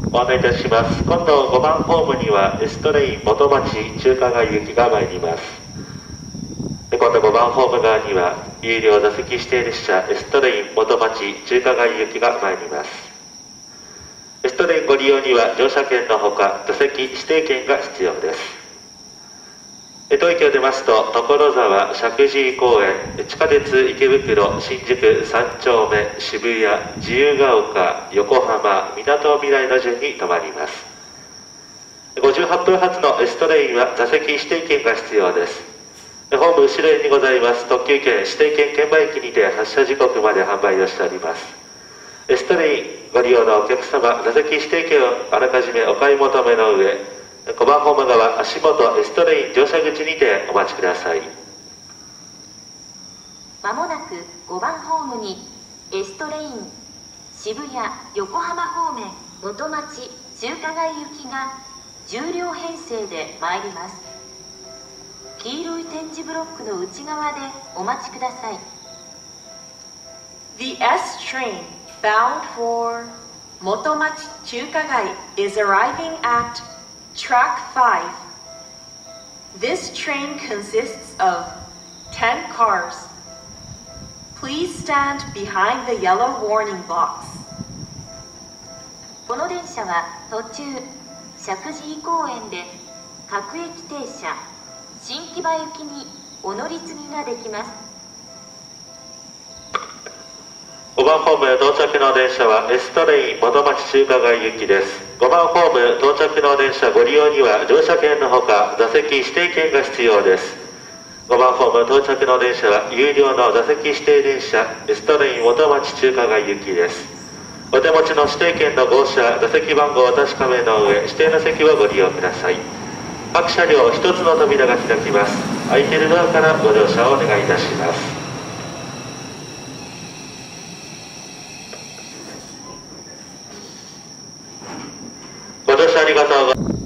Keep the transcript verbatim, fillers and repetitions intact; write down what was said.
ご案内いたします。今度ごばんホームにはエストレイン元町中華街行きが参ります。今度ごばんホーム側には有料座席指定列車エストレイン元町中華街行きが参ります。エストレインご利用には乗車券のほか座席指定券が必要です。東駅を出ますと所沢、石神井公園、地下鉄池袋、新宿さん丁目、渋谷、自由が丘、横浜、みなとみらいの順に停まります。ごじゅうはっぷん発のエストレインは座席指定券が必要です。ホーム後ろにございます特急券指定券券売機にて発車時刻まで販売をしております。エストレインご利用のお客様、座席指定券をあらかじめお買い求めの上、ごばんホーム側足元エストレイン乗車口にてお待ちください。 まもなくごばんホームにエストレイン渋谷横浜方面元町中華街行きがじゅう両編成で参ります。黄色い点字ブロックの内側でお待ちください。 The S train bound for 元町中華街 is arriving at Track five. This train consists of ten cars. Please stand behind the yellow warning box. この電車は途中石神井公園で各駅停車新木場行きにお乗り継ぎができます。 ごばんホーム到着の電車はエストレイン元町中華街行きです。ごばんホーム到着の電車ご利用には乗車券のほか座席指定券が必要です。ごばんホーム到着の電車は有料の座席指定電車エストレイン元町中華街行きです。お手持ちの指定券の号車座席番号をお確かめの上指定の席をご利用ください。各車両ひとつの扉が開きます。空いているドアからご乗車をお願いいたします。ご乗車ありがとうございます。